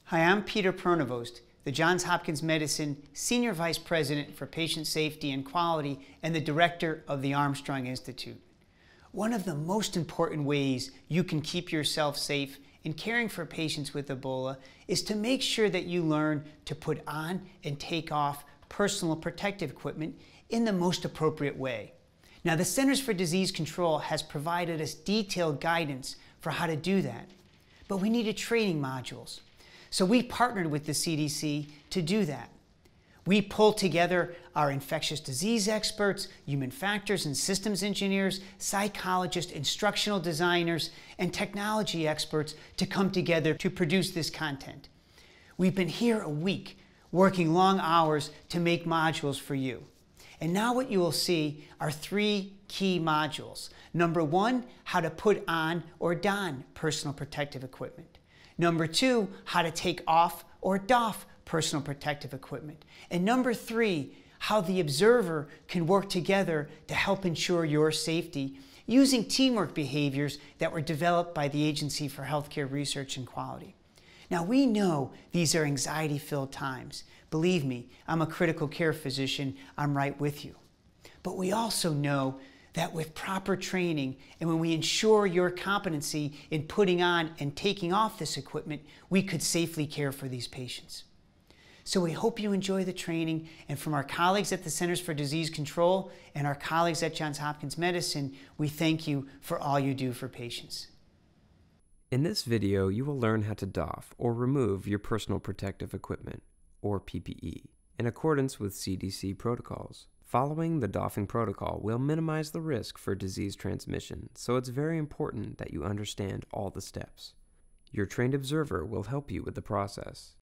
Hi, I'm Peter Pronovost, the Johns Hopkins Medicine Senior Vice President for Patient Safety and Quality and the Director of the Armstrong Institute. One of the most important ways you can keep yourself safe in caring for patients with Ebola is to make sure that you learn to put on and take off personal protective equipment in the most appropriate way. Now, the Centers for Disease Control has provided us detailed guidance for how to do that, but we needed training modules. So we partnered with the CDC to do that. We pulled together our infectious disease experts, human factors and systems engineers, psychologists, instructional designers, and technology experts to come together to produce this content. We've been here a week, working long hours to make modules for you. And now what you will see are 3 key modules. Number 1, how to put on or don personal protective equipment. Number 2, how to take off or doff personal protective equipment. And number 3, how the observer can work together to help ensure your safety using teamwork behaviors that were developed by the Agency for Healthcare Research and Quality. Now, we know these are anxiety-filled times. Believe me, I'm a critical care physician. I'm right with you. But we also know that with proper training and when we ensure your competency in putting on and taking off this equipment, we could safely care for these patients. So we hope you enjoy the training, and from our colleagues at the Centers for Disease Control and our colleagues at Johns Hopkins Medicine, we thank you for all you do for patients. In this video, you will learn how to doff or remove your personal protective equipment, or PPE, in accordance with CDC protocols. Following the doffing protocol will minimize the risk for disease transmission, so it's very important that you understand all the steps. Your trained observer will help you with the process.